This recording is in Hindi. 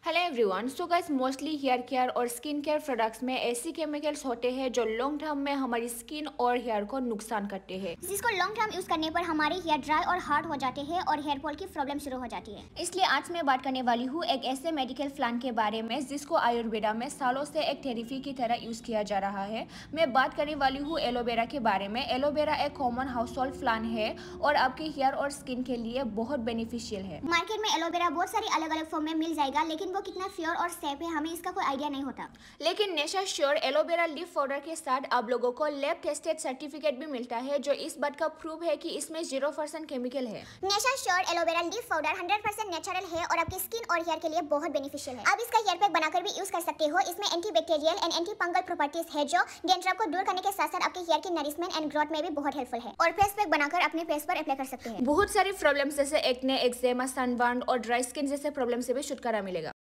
Hello everyone. So guys, mostly hair care और स्किन केयर प्रोडक्ट्स में ऐसी केमिकल्स होते हैं जो लॉन्ग टर्म में हमारी स्किन और हेयर को नुकसान करते हैं, जिसको लॉन्ग टर्म यूज करने पर हमारे हेयर ड्राई और हार्ड हो जाते हैं और हेयर फॉल की प्रॉब्लम शुरू हो जाती है। इसलिए आज मैं बात करने वाली हूँ एक ऐसे मेडिकल प्लांट के बारे में जिसको आयुर्वेदा में सालों से एक थेरेपी की तरह यूज किया जा रहा है। मैं बात करने वाली हूँ एलोवेरा के बारे में। एलोवेरा एक कॉमन हाउस होल्ड प्लांट है और आपके हेयर और स्किन के लिए बहुत बेनिफिशियल है। मार्केट में एलोवेरा बहुत सारी अलग अलग फॉर्म में मिल जाएगा, लेकिन वो कितना प्योर और सेफ है हमें इसका कोई आइडिया नहीं होता। लेकिन Nature Sure aloe vera leaf powder के साथ आप लोगों को लैब टेस्टेड सर्टिफिकेट भी मिलता है, जो इस बात का प्रूफ है कि इसमें 0% केमिकल है। Nature Sure aloe vera leaf powder 100% natural है और आपकी स्किन और हेयर के लिए बहुत बेनिफिशियल है। आप इसका हेयर पैक बनाकर भी यूज कर सकते हो। इसमें antibacterial and anti fungal properties है जो डैंड्रफ को दूर करने के साथ साथ आपके हेयर की नरिशमेंट एंड ग्रोथ में भी बहुत हेल्पफुल है। और फेस पैक बनाकर अपने फेस पर अप्लाई कर सकते हैं। बहुत सारी प्रॉब्लम जैसे एक्ने, एक्जेमा, सनबर्न और ड्राई स्किन जैसे प्रॉब्लम से भी छुटकारा मिलेगा।